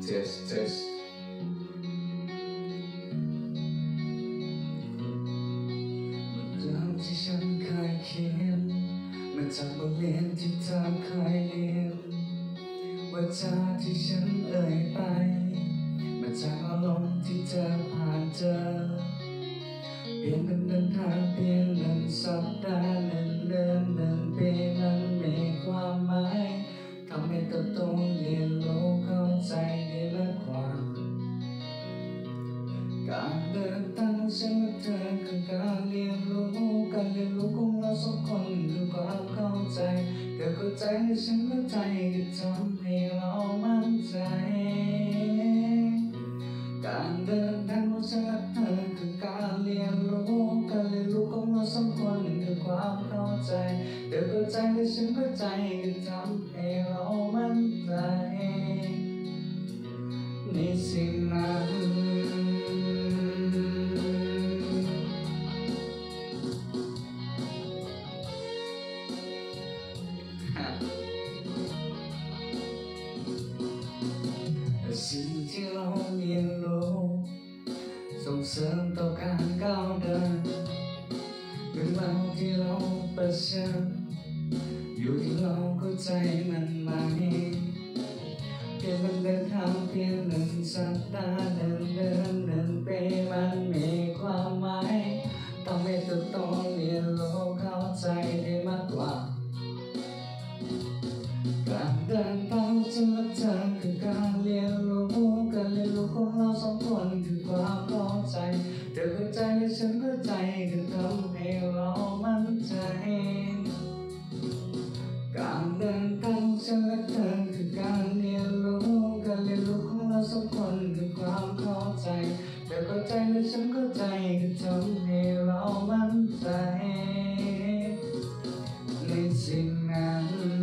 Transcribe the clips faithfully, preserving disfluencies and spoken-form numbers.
test test เรื่องที่ฉันเคยเขียนมาจากบทเรียนที่เธอเคยเรียนว่าจาที่ฉันเอ่ยไปมาจากอารมณ์ที่เธอผ่านเจอเปลี่ยนเป็นเดินทางเพียงหนึ่งสัปดาห์หนึ่งเดือนหนึ่งปีนั้นมีความหมายทำให้เติบโตเรียนรู้เข้าใจได้มากกว่าการเดินทางฉันและเธอคือการเรียนรู้การเรียนรู้ของเราสองคนคือความเข้าใจเธอเข้าใจและฉันเข้าใจก็ทำให้เรามั่นใจการเดินทางของฉันและเธอคือการเรียนรู้การเรียนรู้ของเราสองคนคือความเข้าใจเธอเข้าใจและฉันเข้าใจก็ทำให้เรามั่นใจในสิ่งนั้นสิ่งที่เราเรียนรู้ส่งเสริมต่อการก้าวเดินเรื่องราวที่เราเผชิญอยู่ที่เราเข้าใจมันไหมเพียงมันเดินทางเพียงหนึ่งสัปดาห์หนึ่งเดือนหนึ่งปีมันมีความหมายต้องให้เติบโตเรียนรู้เข้าใจได้มากกว่าการเดินทางฉันและเธอคือการเรียนรู้การเรียนรู้ของเราสองคนคือความเข้าใจเธอเข้าใจและฉันเข้าใจก็ทำให้เรามั่นใจการเดินทางฉันและเธอคือการเรียนรู้การเรียนรู้ของเราสองคนคือความเข้าใจเธอเข้าใจและฉันเข้าใจก็ทำให้เรามั่นใจในสิ่งนั้น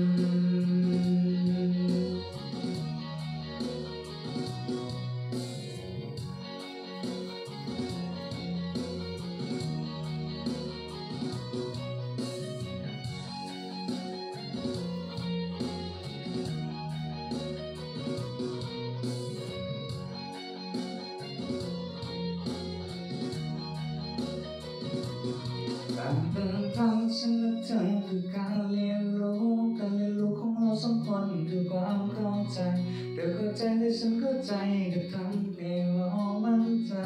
การเดินทางฉันและเธอคือการเรียนรู้การเรียนรู้ของเราสองคนคือความเข้าใจเธอเข้าใจและฉันเข้าใจก็ทำให้เรามั่นใจ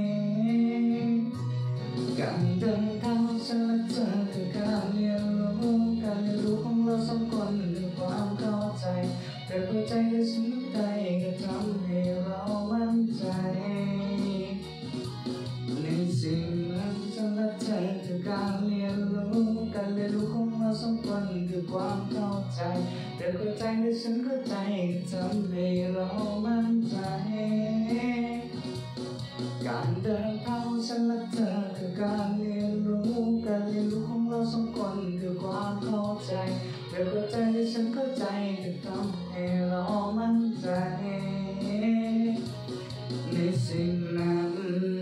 การเดินทางฉันและเธอคือการเรียนรู้การเรียนรู้ของเราสองคนคือความเข้าใจเธอเข้าใจและฉันเข้าใจก็ทำให้เรามั่นใจในสิ่งนั้นฉันและเธอคือการเรียนรู้การเรียนรู้ของเราสองคนคือความเข้าใจเธอเข้าใจและฉันเข้าใจก็ทำให้เรามั่นใจการเดินทางฉันและเธอคือการเรียนรู้การเรียนรู้ของเราสองคนคือความเข้าใจเธอเข้าใจและฉันเข้าใจก็ทำให้เรามั่นใจในสิ่งนั้น